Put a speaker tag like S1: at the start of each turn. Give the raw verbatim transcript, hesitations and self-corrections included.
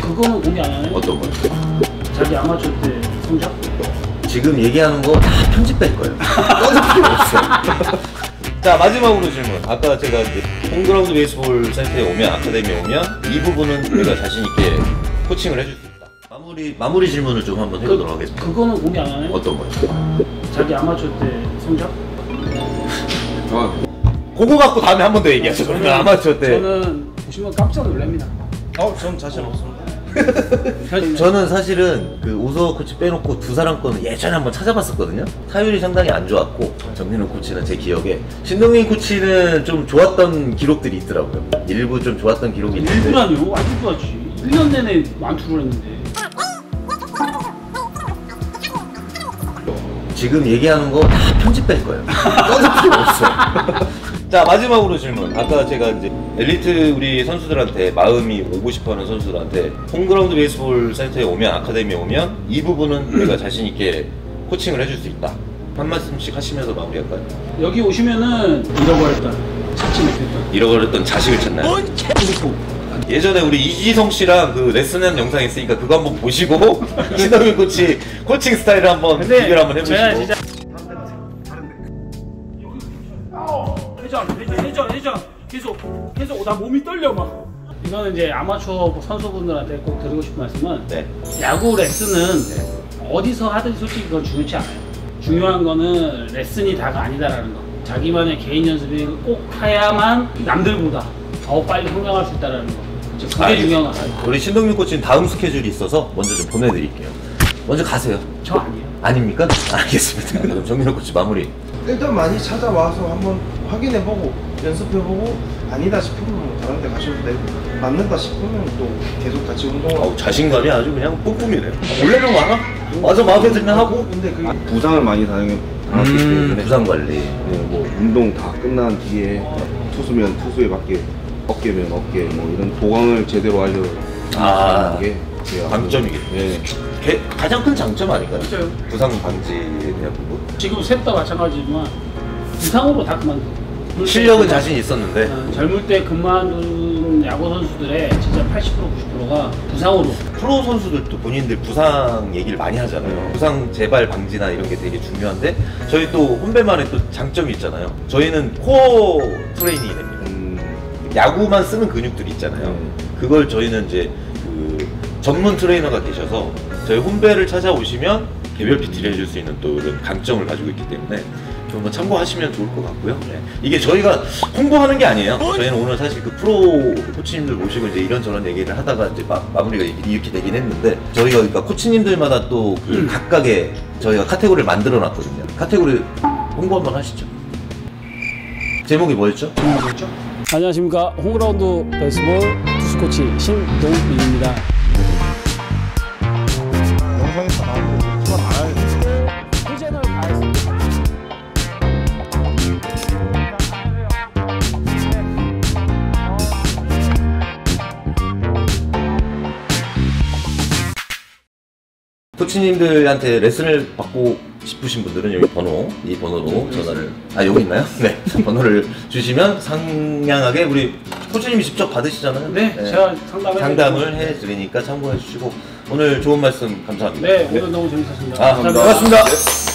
S1: 그거는 공개 안 하네?
S2: 어떤 거요?
S1: 자기 아마추어 때 성적?
S2: 지금 얘기하는 거 다 편집될 거예요. 떠들 필요 없어. 자, 마지막으로 질문. 아까 제가 이제 홈그라운드 베이스볼 센터에 오면, 아카데미에 오면 이 부분은 내가 자신있게 코칭을 해줄 수 있다. 마무리, 마무리 질문을 좀 한번 해보도록
S1: 그,
S2: 하겠습니다.
S1: 그거는 공개 안 하네?
S2: 어떤 거요?
S1: 자기 아마추어 때 성적?
S2: 어. 그거 갖고 다음에 한 번 더 얘기하죠. 그러면 아마추어 때.
S1: 저는 보시면 깜짝 놀랍니다.
S3: 어, 전 자신 없습니다.
S2: 저는 사실은 그 오서 코치 빼놓고 두 사람 거는 예전에 한번 찾아봤었거든요. 타율이 상당히 안 좋았고, 정민호 코치는 제 기억에, 신동민 코치는 좀 좋았던 기록들이 있더라고요. 일부 좀 좋았던 기록이 있는데.
S1: 일부라뇨? 완전 좋았지. 일 년 내내 완투를 했는데.
S2: 지금 얘기하는 거 다 편집될 거예요. 떠들 필요 없어. 자, 마지막으로 질문. 아까 제가 이제 엘리트 우리 선수들한테, 마음이 오고 싶어하는 선수들한테 홈그라운드 베이스볼 센터에 오면, 아카데미에 오면 이 부분은 내가 자신 있게 코칭을 해줄 수 있다. 한 말씀씩 하시면서 마무리할까요?
S1: 여기 오시면은 잃어버렸던, 찾지 못했던,
S2: 잃어버렸던 자식을 찾나요?
S1: 핸드폰.
S2: 예전에 우리 이지성 씨랑 그 레슨한 영상 있으니까 그거 한번 보시고 신동민 코치 코칭 스타일을 한번 비교를 한번 해보시고.
S1: 제가 진짜 회전, 회전, 회전, 회전. 계속, 계속 나 몸이 떨려 막. 이거는 이제 아마추어 선수분들한테 꼭 드리고 싶은 말씀은,
S2: 네.
S1: 야구 레슨은 어디서 하든지 솔직히 그건 중요치 않아요. 중요한 거는 레슨이 다가 아니다라는 거. 자기만의 개인 연습이 꼭 해야만 남들보다 더 빨리 성장할 수 있다는 거. 그게
S2: 아,
S1: 중요한 거.
S2: 우리 신동민 코치는 다음 스케줄이 있어서 먼저 좀 보내드릴게요. 먼저 가세요.
S1: 저 아니에요.
S2: 아닙니까? 알겠습니다. 그럼 정민호 코치 마무리.
S3: 일단 많이 찾아와서 한번 확인해보고 연습해보고 아니다 싶으면 다른 데 가셔도 되고 맞는다 싶으면 또 계속 같이 운동을
S2: 어우, 자신감이 아주 그냥 뿜뿜이네요. 원래는 많아? 맞아, 마음에 들면 하고.
S3: 근데 그게
S4: 아, 부상을 많이 당했기
S2: 음,
S4: 때문에
S2: 부상 관리.
S4: 네, 뭐 운동 다 끝난 뒤에 투수면 투수에 맞게, 어깨면 어깨, 뭐 이런 보강을 제대로 알려
S2: 아,
S4: 게 제가
S2: 강점이겠네.
S4: 네.
S2: 개- 가장 큰 장점 아닐까요?
S1: 맞아요.
S2: 부상 방지에 대한 부분.
S1: 지금 셋 다 마찬가지지만 부상으로 다 그만둬.
S2: 실력은 자신 있었는데.
S1: 어, 젊을 때 그만둔 야구 선수들의 진짜 팔십 퍼센트 구십 퍼센트가 부상으로.
S2: 프로 선수들도 본인들 부상 얘기를 많이 하잖아요. 부상 재발 방지나 이런 게 되게 중요한데, 저희 또 홈배만의 또 장점이 있잖아요. 저희는 코어 트레이닝이 됩니다.
S4: 음,
S2: 야구만 쓰는 근육들이 있잖아요.
S4: 음.
S2: 그걸 저희는 이제 그 전문 트레이너가 계셔서 저희 홈배를 찾아오시면 개별 피티를 해줄 수 있는 또 이런 강점을 가지고 있기 때문에 좀 한번 참고하시면 좋을 것 같고요. 네. 이게 저희가 홍보하는 게 아니에요. 저희는 오늘 사실 그 프로 코치님들 모시고 이제 이런저런 얘기를 하다가 이제 마, 마무리가 이렇게 되긴 했는데, 저희가 그러니까 코치님들마다 또 그 각각의 저희가 카테고리를 만들어 놨거든요. 카테고리 홍보 한번 하시죠. 제목이 뭐였죠?
S1: 뭐였죠? 안녕하십니까. 홈그라운드 베이스볼 투수 코치 신동민입니다.
S3: 영상에서 나오는데 수가 나와야
S1: 회전을 가했습니다.
S2: 코치님들한테 레슨을 받고 싶으신 분들은 여기 번호, 이 번호로 전화를, 아 여기 있나요? 네, 번호를 주시면 상냥하게 우리 코치님이 직접 받으시잖아요.
S1: 네, 제가 상담을
S2: 상담을 해드리니까 참고해 주시고, 오늘 좋은 말씀 감사합니다.
S1: 네, 오늘 너무 재밌었습니다.
S2: 아, 반갑습니다.